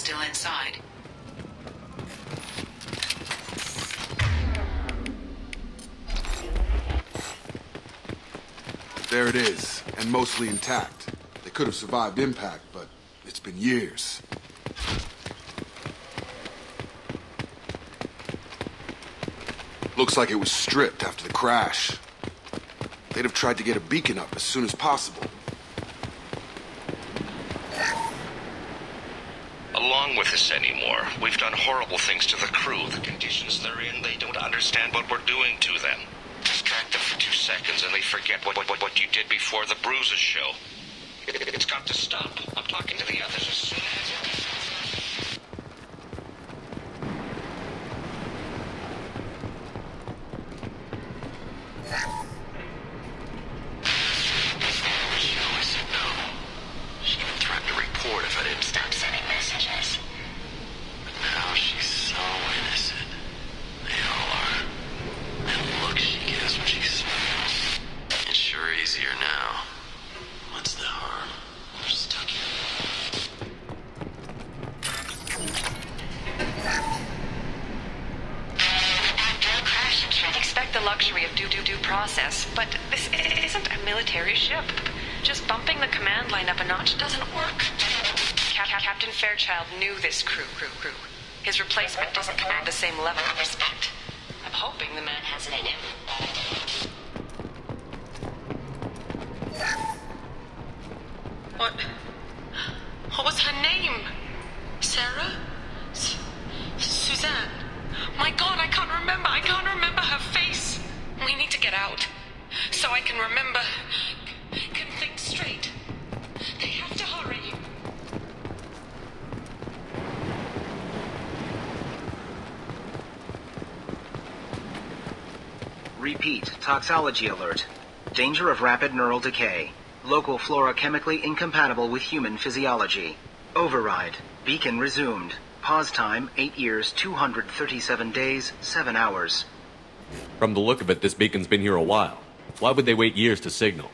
still inside. There it is, and mostly intact. They could have survived impact, but it's been years. Looks like it was stripped after the crash. They'd have tried to get a beacon up as soon as possible. Along with this anymore. We've done horrible things to the crew. The conditions they're in, they don't understand what we're doing to them. Distract them for 2 seconds and they forget what you did before the bruises show. It's got to stop. I'm talking to the others as soon as... luxury of due process, but this isn't a military ship. Just bumping the command line up a notch doesn't work. Captain Fairchild knew this crew. His replacement doesn't command the same level of respect. I'm hoping the man has it in him. What was her name? Sarah? Suzanne? My God, I can't remember her face. We need to get out, so I can remember, can think straight. They have to hurry. Repeat, toxology alert. Danger of rapid neural decay. Local flora chemically incompatible with human physiology. Override. Beacon resumed. Pause time, 8 years, 237 days, 7 hours. From the look of it, this beacon's been here a while. Why would they wait years to signal?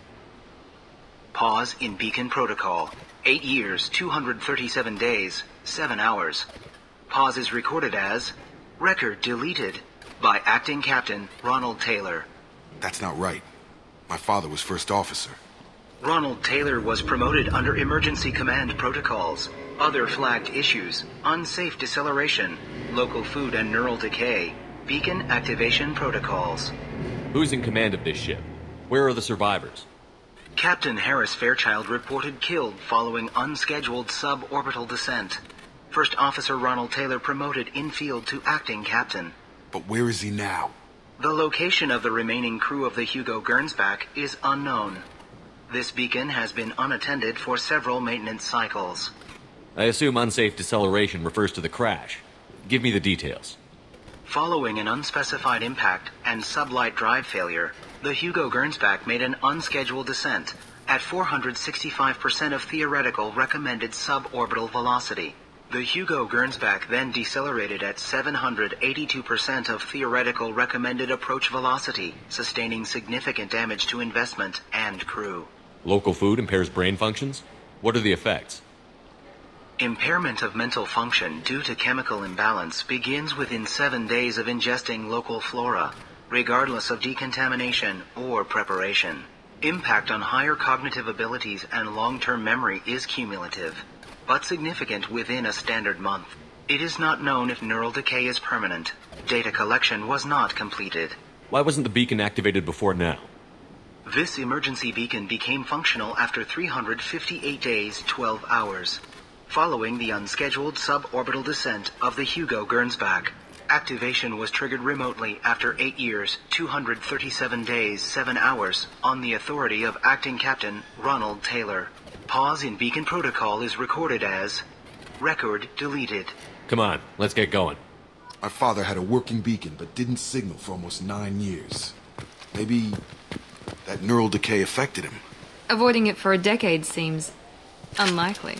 Pause in beacon protocol. 8 years, 237 days, 7 hours. Pause is recorded as record deleted by Acting Captain Ronald Taylor. That's not right. My father was first officer. Ronald Taylor was promoted under emergency command protocols. Other flagged issues: unsafe deceleration, local food and neural decay, beacon activation protocols. Who's in command of this ship? Where are the survivors? Captain Harris Fairchild reported killed following unscheduled suborbital descent. First Officer Ronald Taylor promoted in-field to acting captain. But where is he now? The location of the remaining crew of the Hugo Gernsback is unknown. This beacon has been unattended for several maintenance cycles. I assume unsafe deceleration refers to the crash. Give me the details. Following an unspecified impact and sublight drive failure, the Hugo Gernsback made an unscheduled descent at 465% of theoretical recommended suborbital velocity. The Hugo Gernsback then decelerated at 782% of theoretical recommended approach velocity, sustaining significant damage to investment and crew. Local food impairs brain functions? What are the effects? Impairment of mental function due to chemical imbalance begins within 7 days of ingesting local flora, regardless of decontamination or preparation. Impact on higher cognitive abilities and long-term memory is cumulative, but significant within a standard month. It is not known if neural decay is permanent. Data collection was not completed. Why wasn't the beacon activated before now? This emergency beacon became functional after 358 days, 12 hours. Following the unscheduled suborbital descent of the Hugo Gernsback, activation was triggered remotely after 8 years, 237 days, 7 hours, on the authority of Acting Captain Ronald Taylor. Pause in beacon protocol is recorded as record deleted. Come on, let's get going. My father had a working beacon but didn't signal for almost 9 years. Maybe that neural decay affected him. Avoiding it for a decade seems unlikely.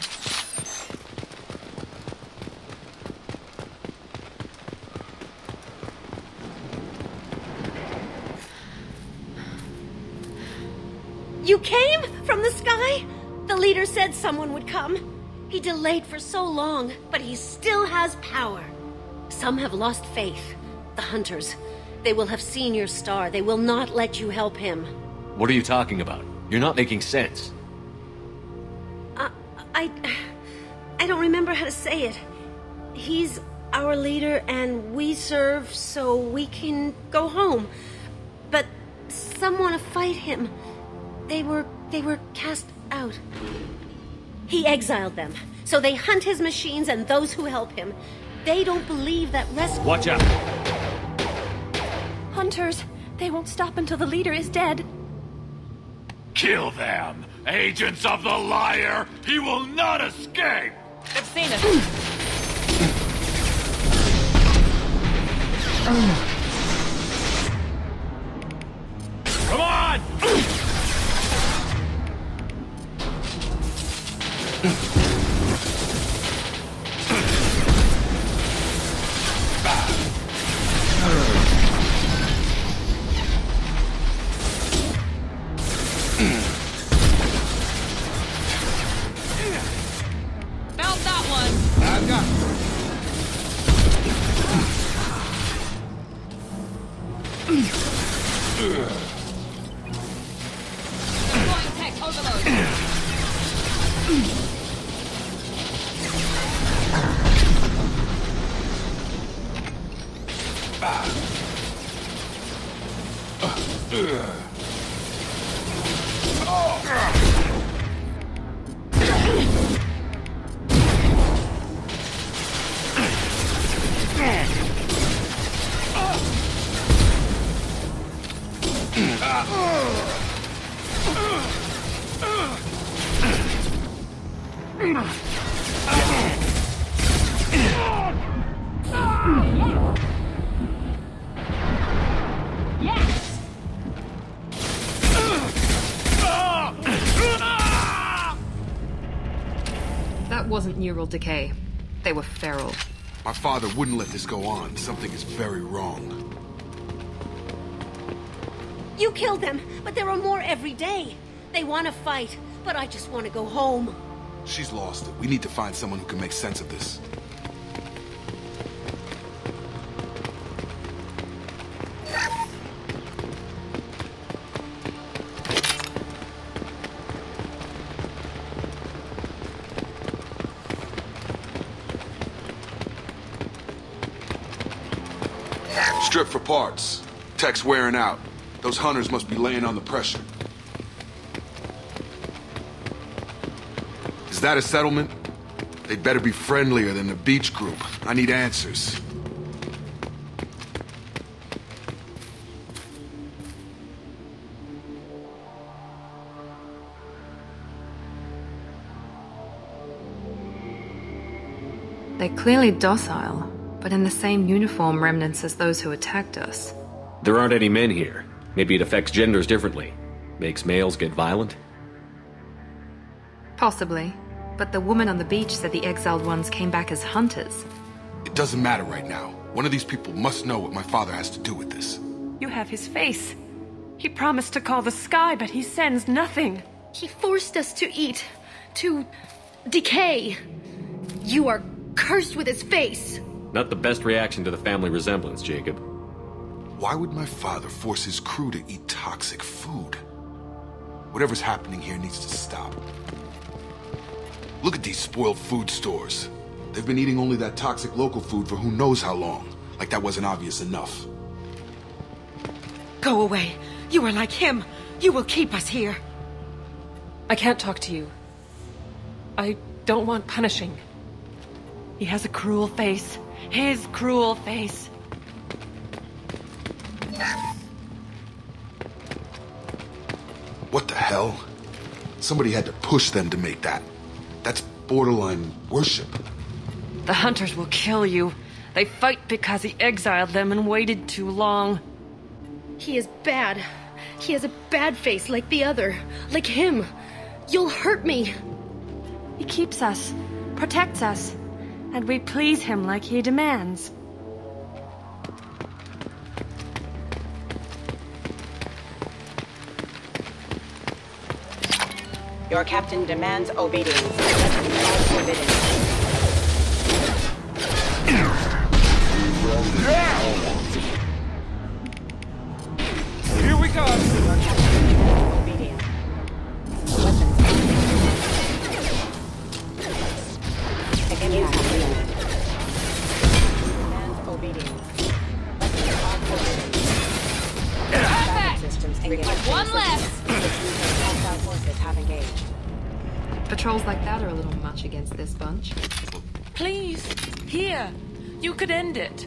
You came from the sky? The leader said someone would come. He delayed for so long, but he still has power. Some have lost faith. The Hunters. They will have seen your star. They will not let you help him. What are you talking about? You're not making sense. I don't remember how to say it. He's our leader and we serve so we can go home. But some want to fight him. They were cast out. He exiled them, so they hunt his machines and those who help him. They don't believe that rescue... Watch out! Hunters, they won't stop until the leader is dead. Kill them! Agents of the Liar! He will not escape! They've seen us. Come on! Felt that one. I've got Deploying tech overload. That wasn't neural decay. They were feral. My father wouldn't let this go on. Something is very wrong. You killed them, but there are more every day. They want to fight, but I just want to go home. She's lost it. We need to find someone who can make sense of this. Strip for parts. Tech's wearing out. Those hunters must be laying on the pressure. Is that a settlement? They'd better be friendlier than the beach group. I need answers. They're clearly docile, but in the same uniform remnants as those who attacked us. There aren't any men here. Maybe it affects genders differently. Makes males get violent? Possibly. But the woman on the beach said the exiled ones came back as hunters. It doesn't matter right now. One of these people must know what my father has to do with this. You have his face. He promised to call the sky, but he sends nothing. He forced us to eat, to decay. You are cursed with his face. Not the best reaction to the family resemblance, Jacob. Why would my father force his crew to eat toxic food? Whatever's happening here needs to stop. Look at these spoiled food stores. They've been eating only that toxic local food for who knows how long. Like that wasn't obvious enough. Go away. You are like him. You will keep us here. I can't talk to you. I don't want punishing. He has a cruel face. His cruel face. What the hell? Somebody had to push them to make that. That's borderline worship. The hunters will kill you. They fight because he exiled them and waited too long. He is bad. He has a bad face like the other. Like him. You'll hurt me. He keeps us, protects us, and we please him like he demands. Your captain demands obedience. Here we go! Obedient. Command obedient. Systems engaged. One less! Forces have engaged. Patrols like that are a little much against this bunch. Please, here. You could end it.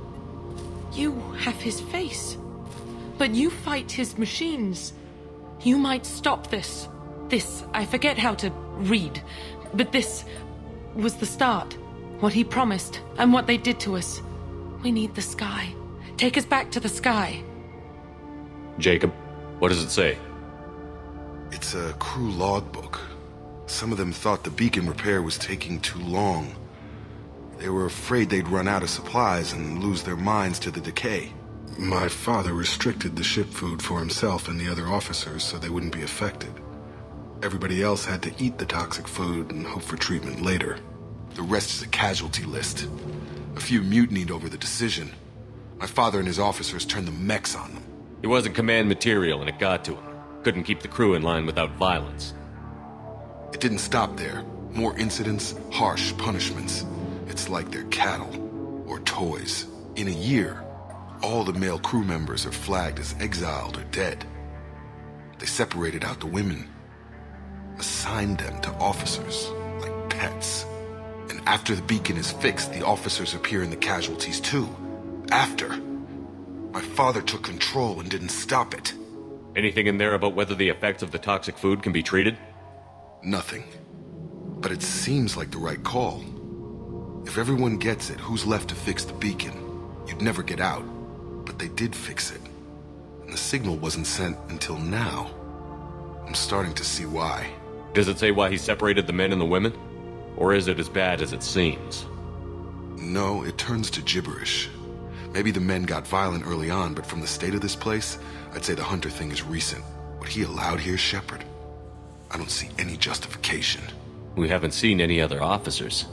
You have his face. But you fight his machines. You might stop this. This, I forget how to read. But this was the start. What he promised, and what they did to us. We need the sky. Take us back to the sky. Jacob, what does it say? It's a crew logbook. Some of them thought the beacon repair was taking too long. They were afraid they'd run out of supplies and lose their minds to the decay. My father restricted the ship food for himself and the other officers so they wouldn't be affected. Everybody else had to eat the toxic food and hope for treatment later. The rest is a casualty list. A few mutinied over the decision. My father and his officers turned the mechs on them. It wasn't command material and it got to him. Couldn't keep the crew in line without violence. It didn't stop there. More incidents, harsh punishments. It's like they're cattle or toys. In a year, all the male crew members are flagged as exiled or dead. They separated out the women, assigned them to officers like pets. And after the beacon is fixed, the officers appear in the casualties too. After. My father took control and didn't stop it. Anything in there about whether the effects of the toxic food can be treated? Nothing. But it seems like the right call. If everyone gets it, who's left to fix the beacon? You'd never get out. But they did fix it. And the signal wasn't sent until now. I'm starting to see why. Does it say why he separated the men and the women? Or is it as bad as it seems? No, it turns to gibberish. Maybe the men got violent early on, but from the state of this place, I'd say the Hunter thing is recent. What he allowed here, Shepard, I don't see any justification. We haven't seen any other officers.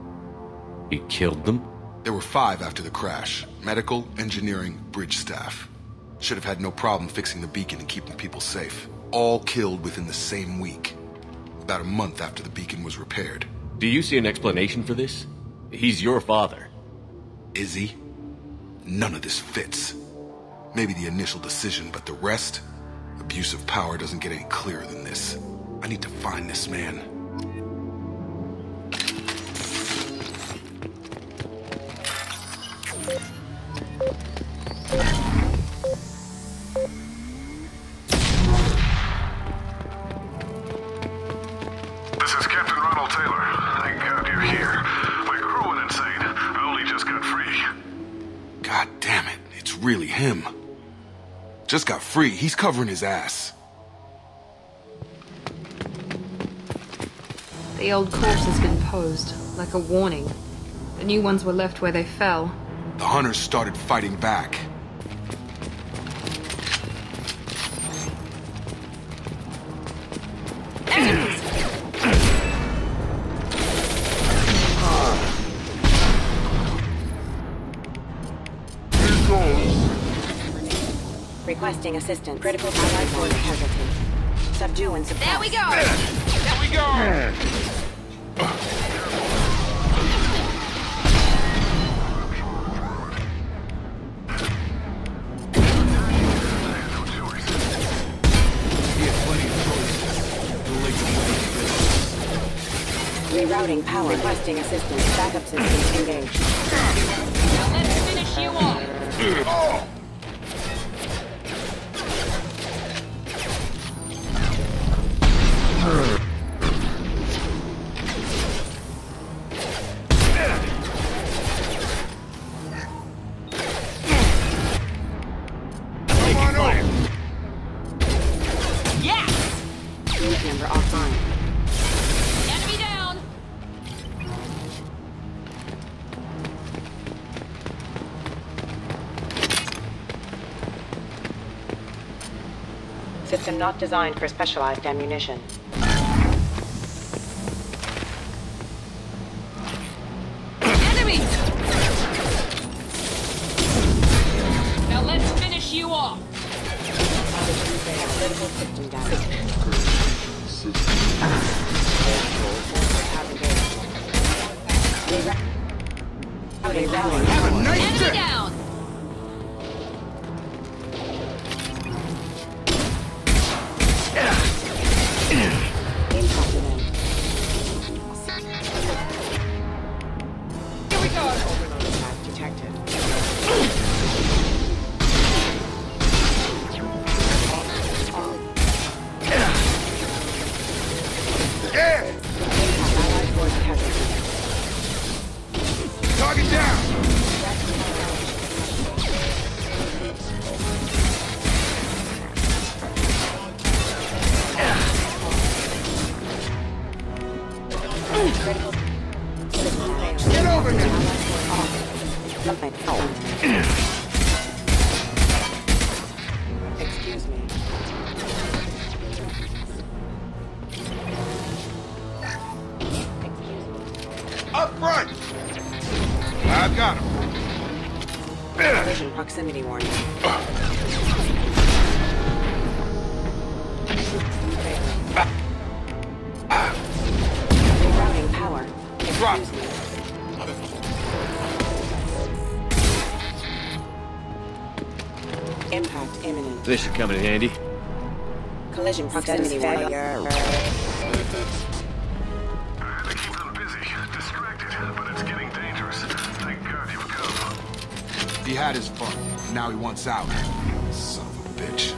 He killed them? There were 5 after the crash. Medical, engineering, bridge staff. Should have had no problem fixing the beacon and keeping people safe. All killed within the same week. About a month after the beacon was repaired. Do you see an explanation for this? He's your father. Is he? None of this fits. Maybe the initial decision, but the rest? Abuse of power doesn't get any clearer than this. I need to find this man. This is Captain Ronald Taylor. Thank God you're here. My crew went insane. I only just got free. God damn it, it's really him. Just got free, he's covering his ass. The old corpse has been posed, like a warning. The new ones were left where they fell. The Hunters started fighting back. Requesting assistance. Critical Allied force casualty. Subdue and suppress. There we go! There we go! Rerouting power. Requesting assistance. Backup systems engaged. Now let's finish you off! Unit member offline. Enemy down! System not designed for specialized ammunition. you off! Critical system damage. Have a nice Enemy day. down! Here we go! Overload attack detected. Allied force casualty. Target down. Get over here. Excuse me. Up front. I've got him. Collision proximity warning. Rerouting power. Drop. Excuse me. Impact imminent. This should come in handy. Collision proximity warning. I had to keep them busy, distracted, but it's getting dangerous. Thank God you've come. He had his fun. Now he wants out. Son of a bitch.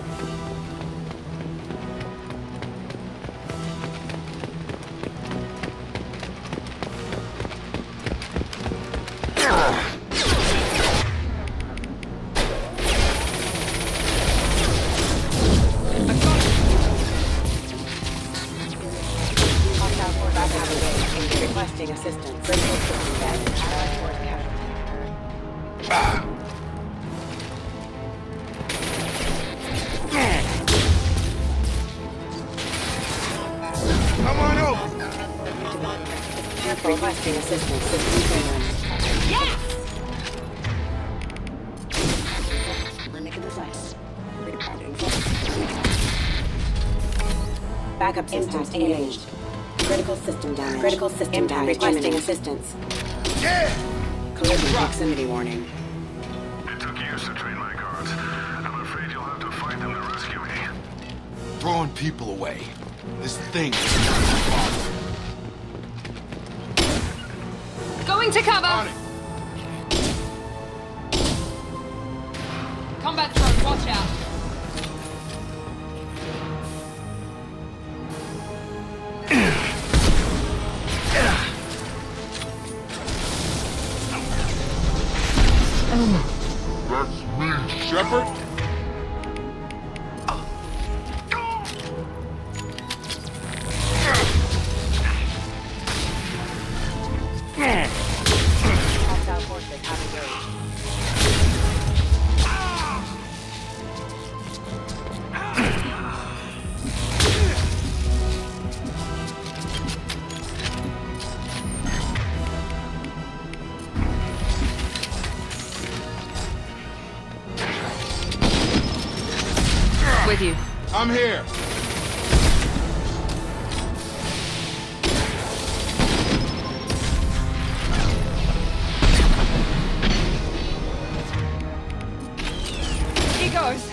Hostile force back requesting assistance. Critical system damage. Allied force casualty. Come on over. Requesting assistance. System failure. Yes! We're making this ice. Backup systems engaged. Critical system damage. Critical system damage. Requesting assistance. Yeah. Collision proximity warning. It took years to train my guards. I'm afraid you'll have to fight them to rescue me. Throwing people away. This thing. Going to cover! On it. Combat drone, watch out! Shepard? Hostile forces have engaged. With you. I'm here. He goes.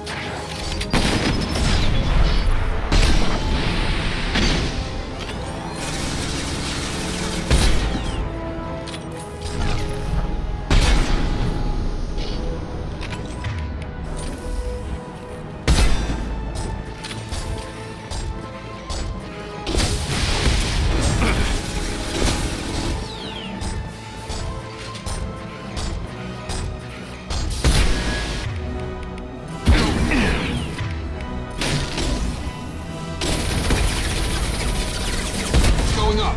Going up.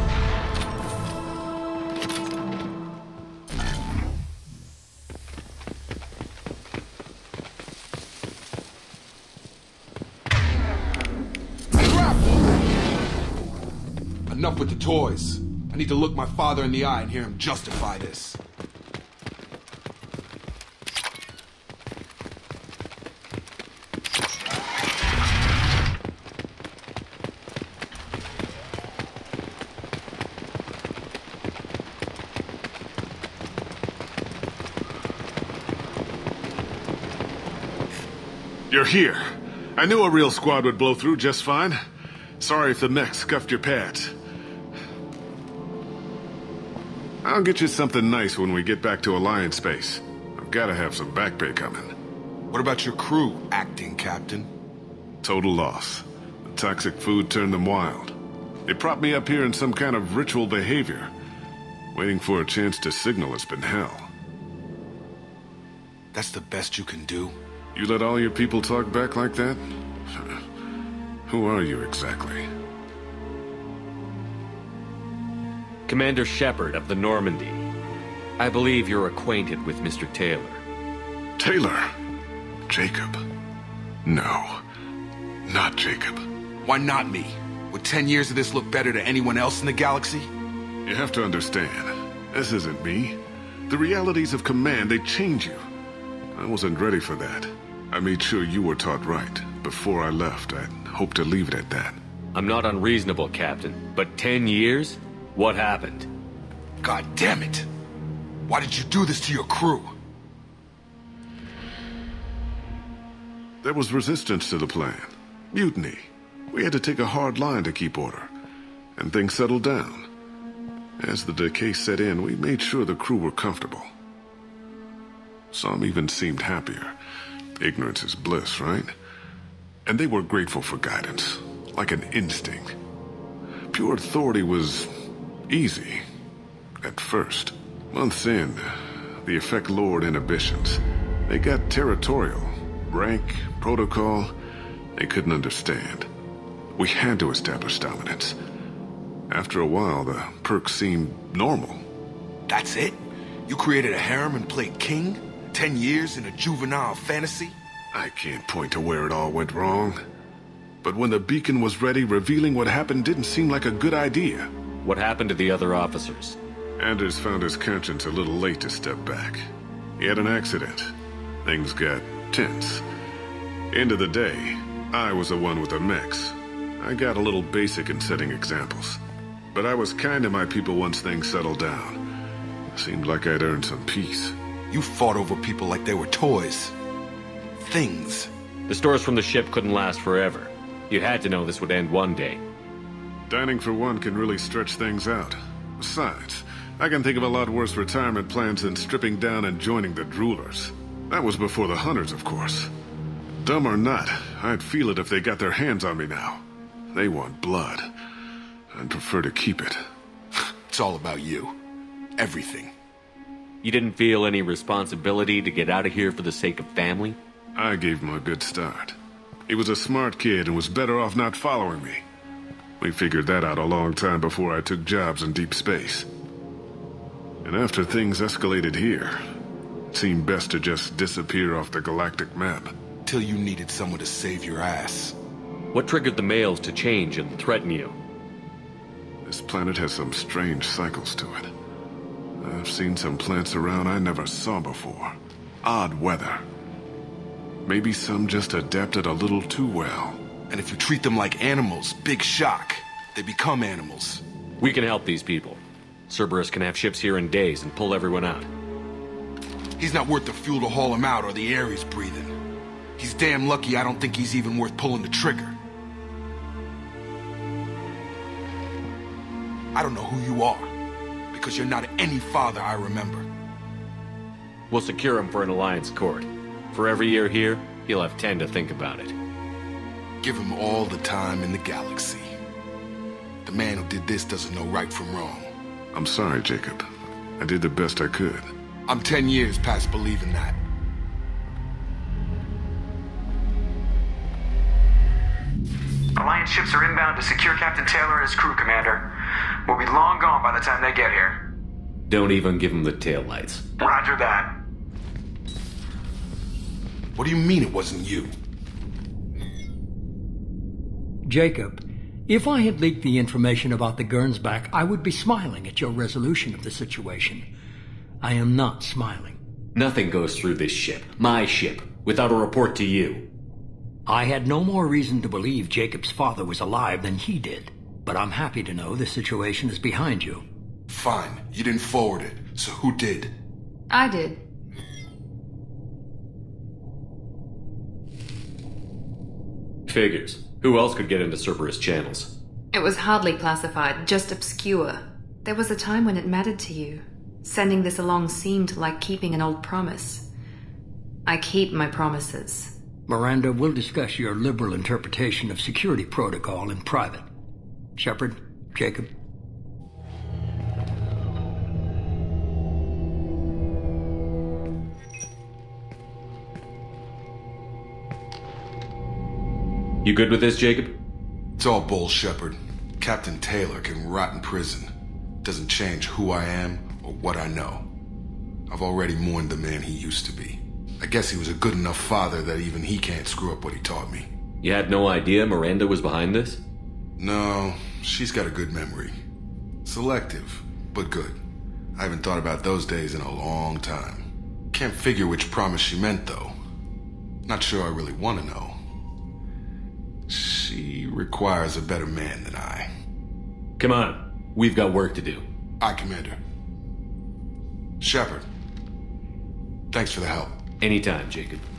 Enough with the toys. I need to look my father in the eye and hear him justify this. You're here. I knew a real squad would blow through just fine. Sorry if the mech scuffed your pads. I'll get you something nice when we get back to Alliance space. I've gotta have some back pay coming. What about your crew, acting captain? Total loss. The toxic food turned them wild. They propped me up here in some kind of ritual behavior. Waiting for a chance to signal has been hell. That's the best you can do? You let all your people talk back like that? Who are you exactly? Commander Shepard of the Normandy. I believe you're acquainted with Mr. Taylor. Taylor? Jacob? No. Not Jacob. Why not me? Would 10 years of this look better to anyone else in the galaxy? You have to understand, this isn't me. The realities of command, they change you. I wasn't ready for that. I made sure you were taught right. Before I left, I'd hoped to leave it at that. I'm not unreasonable, Captain, but 10 years? What happened? God damn it! Why did you do this to your crew? There was resistance to the plan. Mutiny. We had to take a hard line to keep order. And things settled down. As the decay set in, we made sure the crew were comfortable. Some even seemed happier. Ignorance is bliss, right? And they were grateful for guidance, like an instinct. Pure authority was easy, at first. Months in, the effect lowered inhibitions. They got territorial. Rank, protocol, they couldn't understand. We had to establish dominance. After a while, the perks seemed normal. That's it? You created a harem and played king? 10 years in a juvenile fantasy? I can't point to where it all went wrong. But when the beacon was ready, revealing what happened didn't seem like a good idea. What happened to the other officers? Anders found his conscience a little late to step back. He had an accident. Things got tense. End of the day, I was the one with the mechs. I got a little basic in setting examples. But I was kind to my people once things settled down. Seemed like I'd earned some peace. You fought over people like they were toys. Things. The stores from the ship couldn't last forever. You had to know this would end one day. Dining for one can really stretch things out. Besides, I can think of a lot worse retirement plans than stripping down and joining the Droolers. That was before the Hunters, of course. Dumb or not, I'd feel it if they got their hands on me now. They want blood. I'd prefer to keep it. It's all about you. Everything. You didn't feel any responsibility to get out of here for the sake of family? I gave him a good start. He was a smart kid and was better off not following me. We figured that out a long time before I took jobs in deep space. And after things escalated here, it seemed best to just disappear off the galactic map. Till you needed someone to save your ass. What triggered the males to change and threaten you? This planet has some strange cycles to it. I've seen some plants around I never saw before. Odd weather. Maybe some just adapted a little too well. And if you treat them like animals, big shock. They become animals. We can help these people. Cerberus can have ships here in days and pull everyone out. He's not worth the fuel to haul him out or the air he's breathing. He's damn lucky I don't think he's even worth pulling the trigger. I don't know who you are, because you're not any father I remember. We'll secure him for an Alliance court. For every year here, he'll have 10 to think about it. Give him all the time in the galaxy. The man who did this doesn't know right from wrong. I'm sorry, Jacob. I did the best I could. I'm 10 years past believing that. Alliance ships are inbound to secure Captain Taylor and his crew, Commander. We'll be long gone by the time they get here. Don't even give him the taillights. Roger that. What do you mean it wasn't you? Jacob, if I had leaked the information about the Gernsback, I would be smiling at your resolution of the situation. I am not smiling. Nothing goes through this ship, my ship, without a report to you. I had no more reason to believe Jacob's father was alive than he did. But I'm happy to know the situation is behind you. Fine. You didn't forward it. So who did? I did. Figures. Who else could get into Cerberus channels? It was hardly classified, just obscure. There was a time when it mattered to you. Sending this along seemed like keeping an old promise. I keep my promises. Miranda, we'll discuss your liberal interpretation of security protocol in private. Shepard, Jacob. You good with this, Jacob? It's all bull, Shepard. Captain Taylor can rot in prison. Doesn't change who I am or what I know. I've already mourned the man he used to be. I guess he was a good enough father that even he can't screw up what he taught me. You had no idea Miranda was behind this? No, she's got a good memory. Selective, but good. I haven't thought about those days in a long time. Can't figure which promise she meant, though. Not sure I really want to know. She requires a better man than I. Come on, we've got work to do. Aye, Commander. Shepard, thanks for the help. Anytime, Jacob.